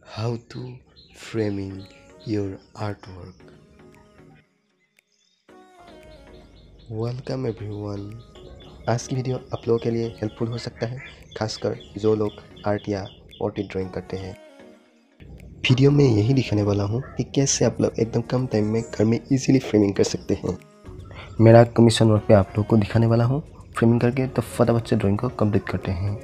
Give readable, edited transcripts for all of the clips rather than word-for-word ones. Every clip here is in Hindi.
How to framing your artwork. Welcome everyone. आज की वीडियो आप लोगों के लिए हेल्पफुल हो सकता है, खासकर जो लोग आर्ट या पोर्ट्रेट ड्राइंग करते हैं। वीडियो में यही दिखाने वाला हूँ कि कैसे आप लोग एकदम कम टाइम में घर में इजीली फ्रेमिंग कर सकते हैं। मेरा कमीशन वर्क पे आप लोग को दिखाने वाला हूँ। फ्रेमिंग करके तो फटाफट से ड्राइंग को कंप्लीट करते हैं।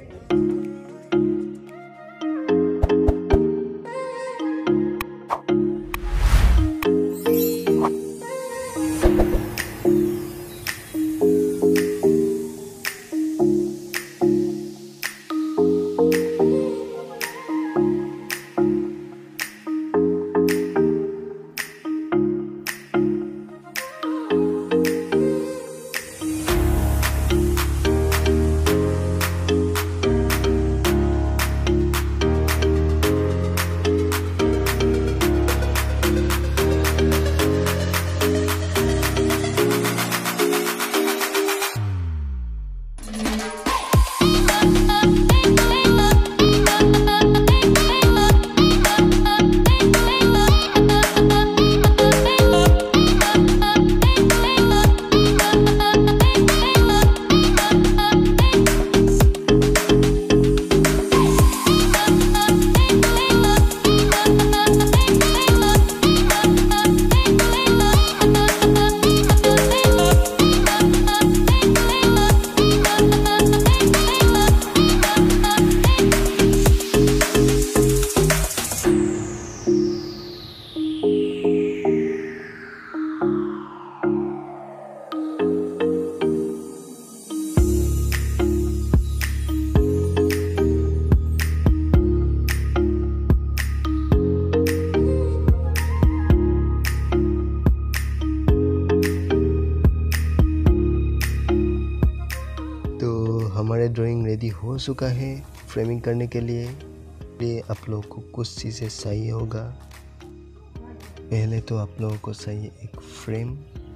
हमारे ड्राइंग रेडी हो चुका है फ्रेमिंग करने के लिए। ये आप लोगों को कुछ चीज़ें चाहिए होगा। पहले तो आप लोगों को चाहिए एक फ्रेम।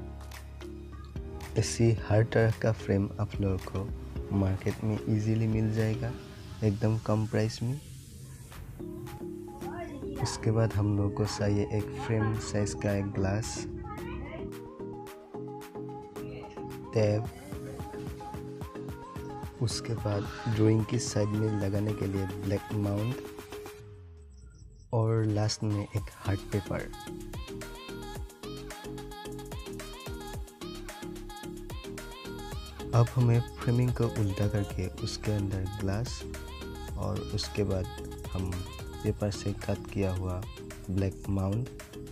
ऐसी हर तरह का फ्रेम आप लोगों को मार्केट में इजीली मिल जाएगा एकदम कम प्राइस में। उसके बाद हम लोगों को चाहिए एक फ्रेम साइज का एक ग्लास, टेप। उसके बाद ड्राइंग की साइड में लगाने के लिए ब्लैक माउंट और लास्ट में एक हार्ड पेपर। अब हमें फ्रेमिंग को उल्टा करके उसके अंदर ग्लास और उसके बाद हम पेपर से कट किया हुआ ब्लैक माउंट,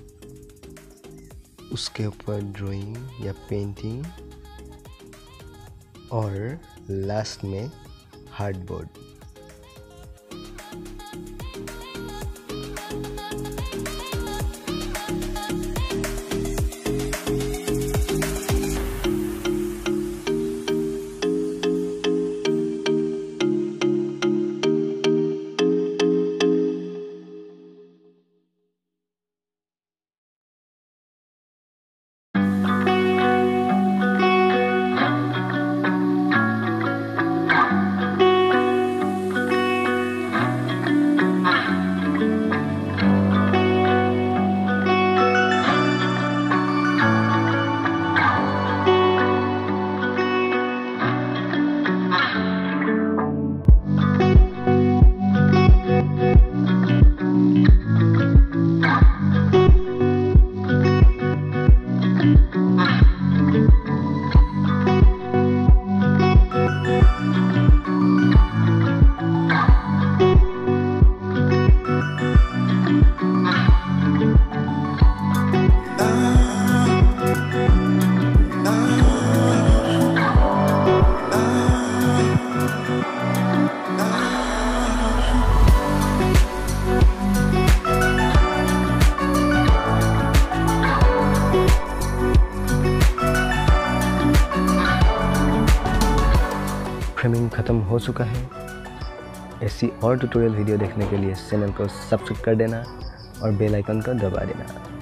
उसके ऊपर ड्राइंग या पेंटिंग और लास्ट में हार्डबोर्ड। फ्रेमिंग ख़त्म हो चुका है। ऐसी और ट्यूटोरियल वीडियो देखने के लिए चैनल को सब्सक्राइब कर देना और बेल आइकन को दबा देना।